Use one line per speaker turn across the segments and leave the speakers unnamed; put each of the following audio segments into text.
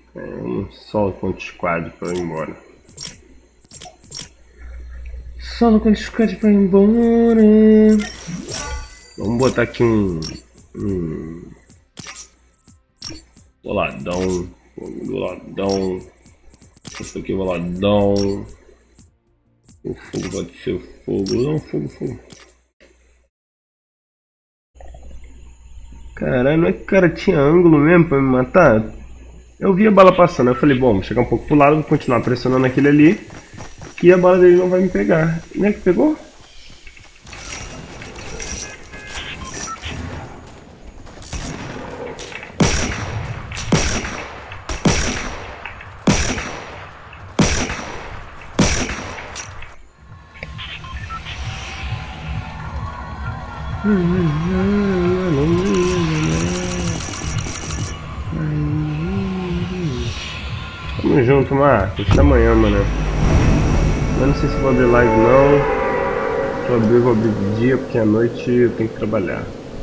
Solo contra squad pra eu ir embora. Solo contra squad pra ir embora. Vamos botar aqui um boladão. Boladão. Isso aqui é boladão. O fogo pode ser o fogo. Não, fogo. Caralho, não é que o cara tinha ângulo mesmo pra me matar? Eu vi a bala passando, eu falei, bom, vou chegar um pouco pro lado, vou continuar pressionando aquele ali, que a bala dele não vai me pegar. Não é que pegou? Tamo junto, Marcos. Até amanhã, mano. Eu não sei se vou abrir live não. Se eu vou abrir de dia, porque à noite eu tenho que trabalhar.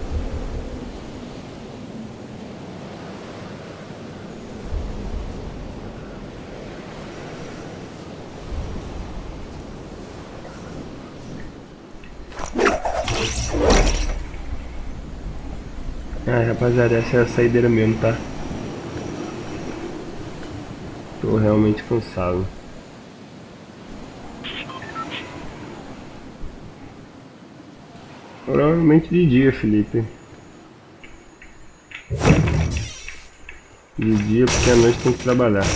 Ai, rapaziada, essa é a saideira mesmo, tá? Tô realmente cansado. Provavelmente de dia, Felipe. De dia, porque à noite tem que trabalhar.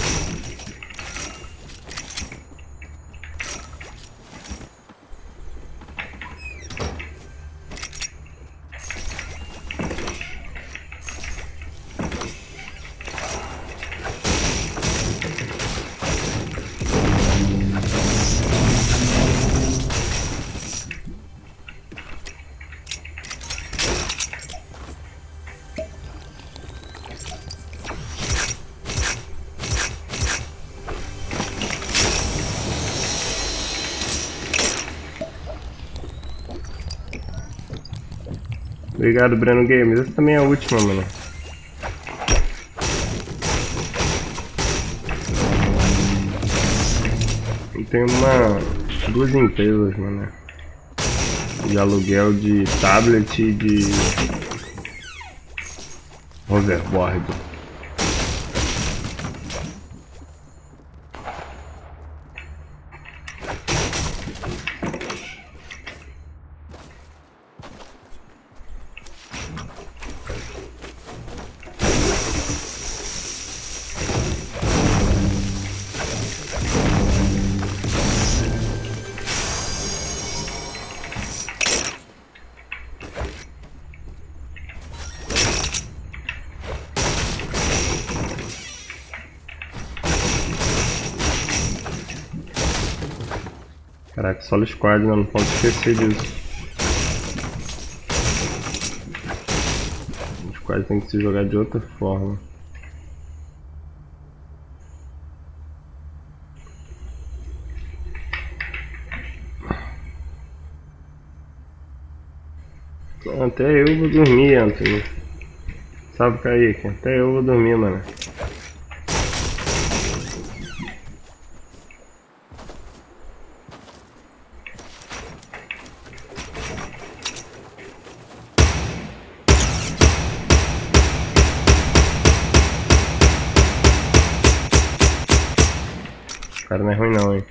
Obrigado, Breno Games. Essa também é a última, mano. Tem duas empresas, mano, de aluguel de tablet e de hoverboard. Caraca, solo squad, não posso esquecer disso. O squad tem que se jogar de outra forma. Até eu vou dormir, Anthony. Sabe, Kaique? Até eu vou dormir, mano. O cara não é ruim não, hein.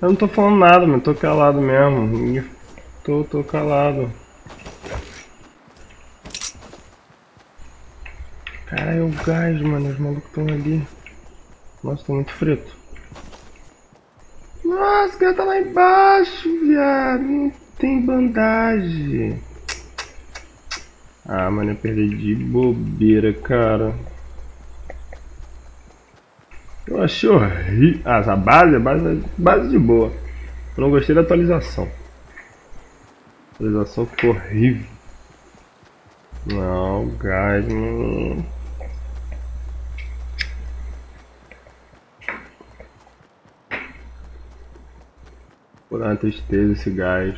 Eu não tô falando nada, mano. Tô calado mesmo. Tô calado. Caralho, é o gás, mano. Os malucos estão ali. Nossa, tô muito frito. Nossa, o cara tá lá embaixo, viado. Não tem bandagem. Ah, mano, eu perdi de bobeira, cara. Eu achei horrível. Ah, essa base de boa. Eu não gostei da atualização. A atualização ficou horrível. Não, gás, não. Por uma tristeza esse gás.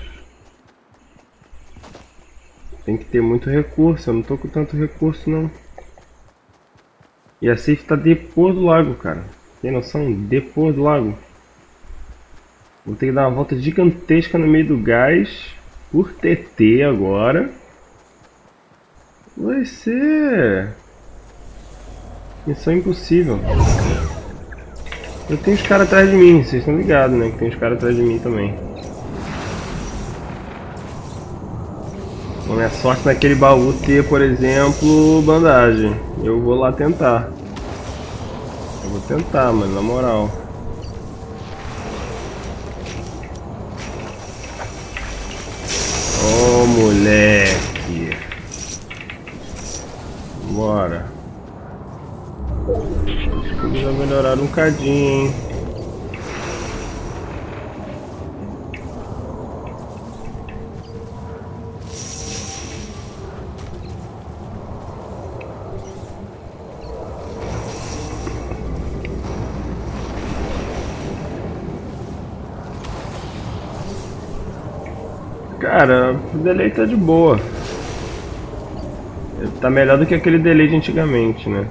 Tem que ter muito recurso, eu não tô com tanto recurso não. E a safe tá depois do lago, cara. Tem noção? Depois do lago. Vou ter que dar uma volta gigantesca no meio do gás. Por TT agora. Vai ser missão impossível. Eu tenho os caras atrás de mim, vocês estão ligados, né? Que tem os caras atrás de mim também. Não é sorte naquele baú ter, por exemplo, bandagem. Eu vou lá tentar. Eu vou tentar, mano, na moral. Oh, moleque. Bora. As coisas já melhoraram um cadinho, hein. Cara, o delay tá de boa. Tá melhor do que aquele delay de antigamente, né?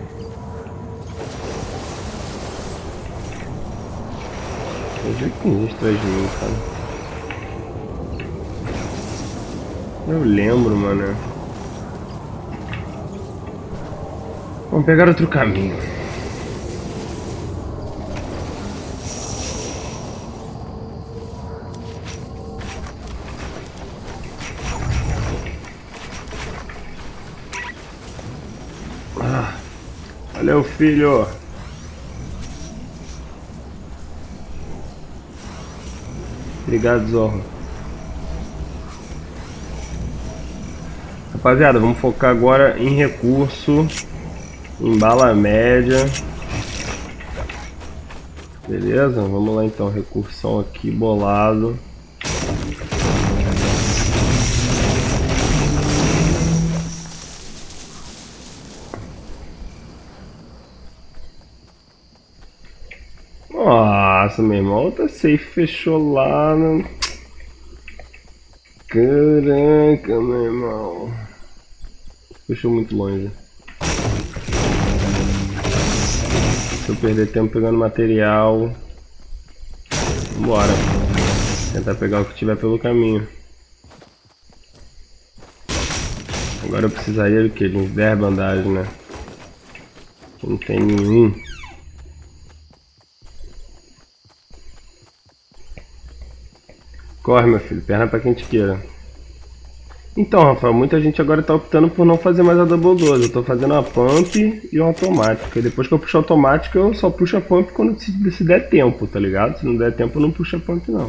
Eu vi que tem gente atrás de mim, cara. Eu lembro, mano. Vamos pegar outro caminho. Valeu, filho. Obrigado, Zorro. Rapaziada, vamos focar agora em recurso, em bala média. Beleza? Vamos lá então, recursão aqui bolado. Nossa, meu irmão, outra safe fechou lá no... Caraca, meu irmão. Fechou muito longe. Se eu perder tempo pegando material... Vambora. Tentar pegar o que tiver pelo caminho. Agora eu precisaria do que? De uns 10 bandagens, né? Não tem nenhum. Corre, meu filho, perna pra quem te queira. Então, Rafael, muita gente agora tá optando por não fazer mais a double dose. Eu tô fazendo a pump e uma automática. E depois que eu puxo a automática, eu só puxo a pump quando se der tempo, tá ligado? Se não der tempo, eu não puxo a pump, não.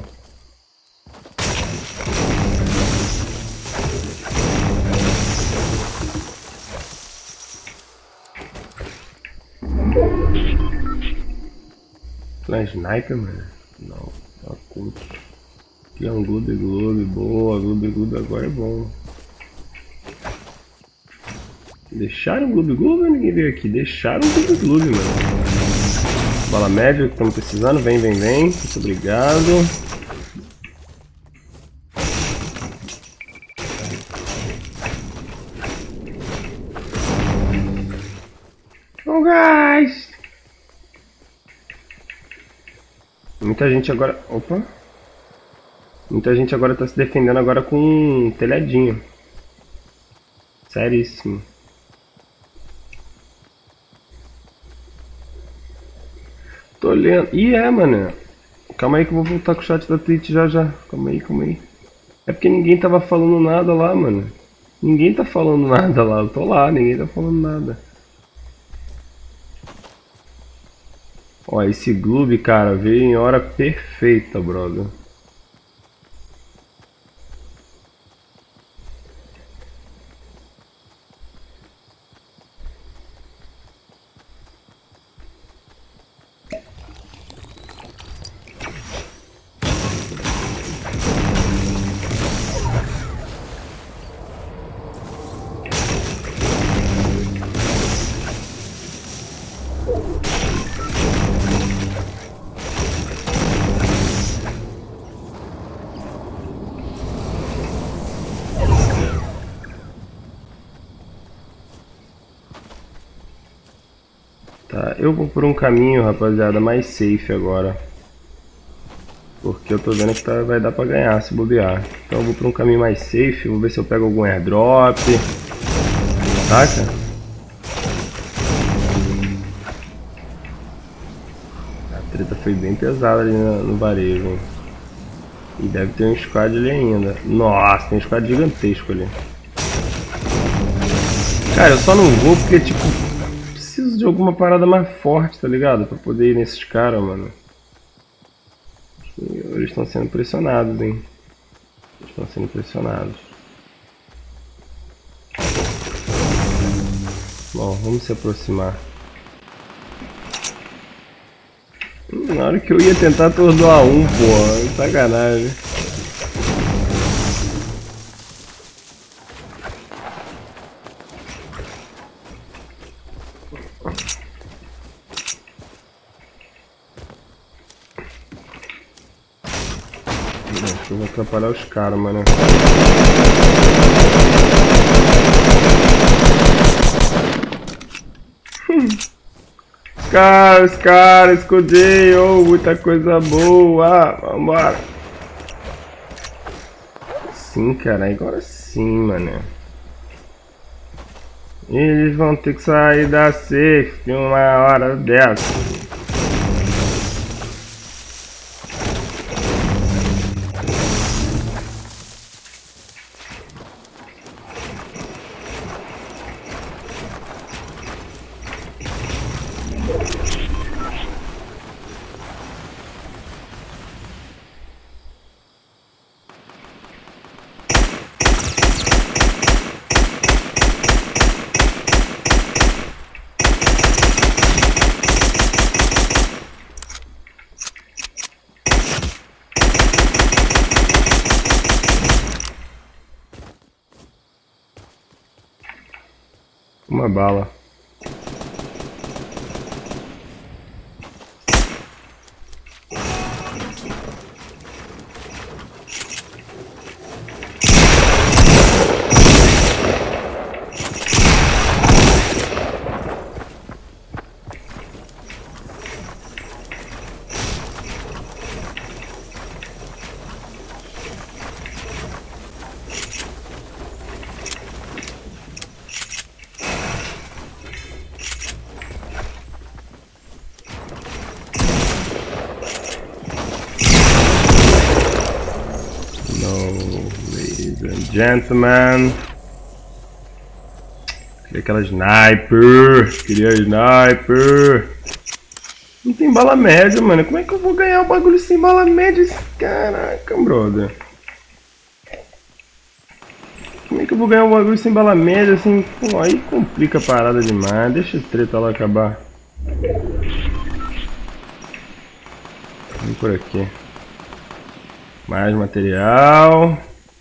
Não é sniper, mano? Não, tá curto. Aqui é um gloob, boa, gloob agora é bom. Deixaram o gloob ou ninguém veio aqui? Deixaram o gloob, mano. Bala média que estamos precisando, vem. Muito obrigado. Oh, guys! Muita gente agora... Opa! Muita gente agora tá se defendendo agora com um telhadinho. Seríssimo. Tô lendo. Ih, mano. Calma aí que eu vou voltar com o chat da Twitch já já. Calma aí, calma aí. É porque ninguém tava falando nada lá, mano. Ninguém tá falando nada lá. Eu tô lá, ninguém tá falando nada. Ó, esse Gloob, cara, veio em hora perfeita, brother. Tá, eu vou por um caminho, rapaziada, mais safe agora. Porque eu tô vendo que vai dar pra ganhar se bobear. Então eu vou por um caminho mais safe, vou ver se eu pego algum airdrop. Saca? A treta foi bem pesada ali no varejo. E deve ter um squad ali ainda. Nossa, tem um squad gigantesco ali. Cara, eu só não vou porque, tipo, preciso de alguma parada mais forte, tá ligado? Pra poder ir nesses caras, mano. Eles estão sendo pressionados, hein? Eles estão sendo pressionados. Bom, vamos se aproximar. Na hora que eu ia tentar atordoar um, pô, sacanagem. Acho que eu vou atrapalhar os caras, mano. Os caras, escudei, oh, muita coisa boa, vambora. Sim, cara, agora sim, mano. Eles vão ter que sair da safe em uma hora dessa. Uma bala. Gentlemen, queria aquela sniper, Não tem bala média, mano. Como é que eu vou ganhar o bagulho sem bala média? Caraca, brother. Como é que eu vou ganhar o bagulho sem bala média assim? Pô, aí complica a parada demais. Deixa a treta lá acabar. Vem por aqui. Mais material.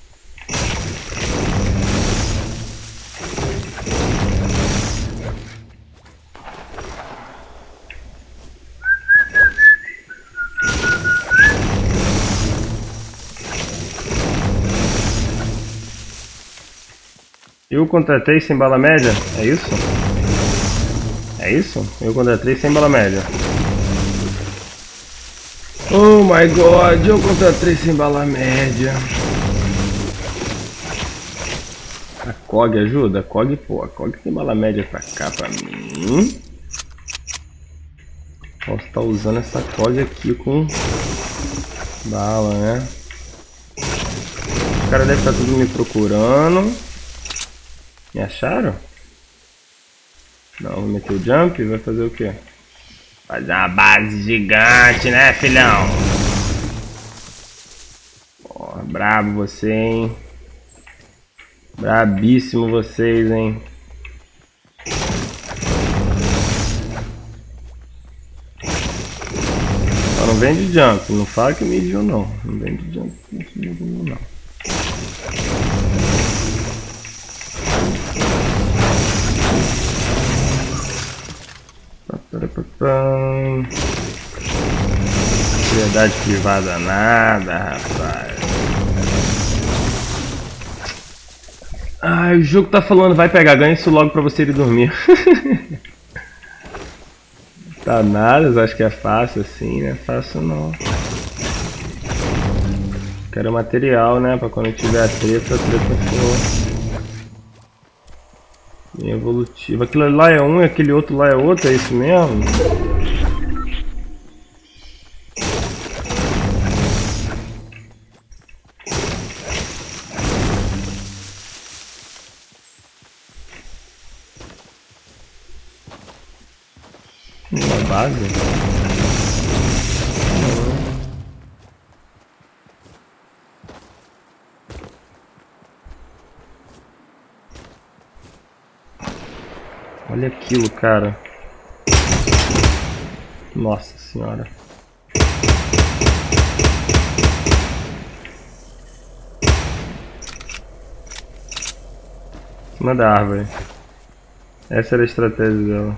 Eu contra 3 sem bala média? É isso? É isso? Eu contra 3 sem bala média. Oh my god, eu contra 3 sem bala média. A COG ajuda? A COG, pô, a COG tem bala média pra cá, pra mim. Posso estar usando essa COG aqui com Bala, né? O cara deve estar tudo me procurando. Me acharam? Não, vou meter o jump e vai fazer o quê? Fazer uma base gigante, né, filhão? Ó, brabo você, hein? Brabíssimo vocês, hein? Só não vem de jump, não fala que me viu não. Não vem de jump, não. Propriedade privada nada, rapaz. Ai, o jogo tá falando, vai pegar, ganha isso logo pra você ir dormir. Tá nada, eu acho que é fácil assim, né? Fácil não. Quero material, né? Pra quando tiver a treta for bem evolutiva. Aquilo lá é um e aquele outro lá é outro, é isso mesmo? Uma base? Olha aquilo, cara. Nossa senhora. Em cima da árvore. Essa era a estratégia dela.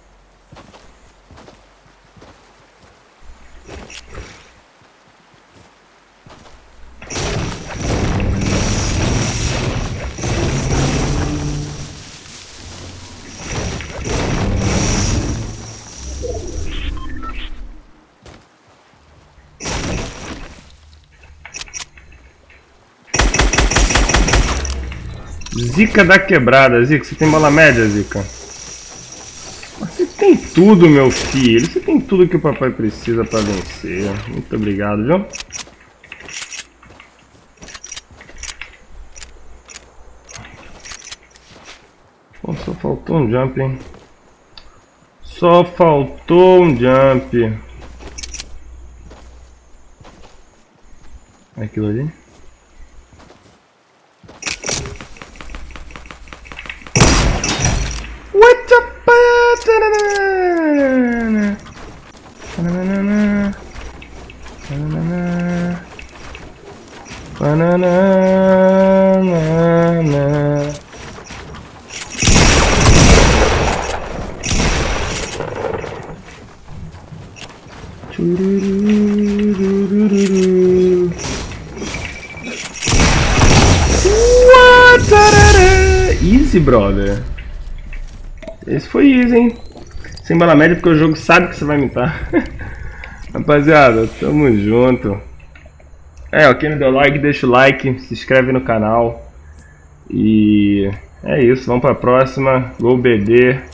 Zica da quebrada, Zica. Você tem bola média, Zica? Você tem tudo, meu filho. Você tem tudo que o papai precisa pra vencer. Muito obrigado, viu? Pô, só faltou um jump, hein? Só faltou um jump. Aquilo ali. What the Easy, brother. Esse foi easy, hein? Sem bala média, porque o jogo sabe que você vai imitar. Rapaziada, tamo junto. Ó, quem não deu like, deixa o like, se inscreve no canal. E é isso, vamos pra próxima. Gol BD.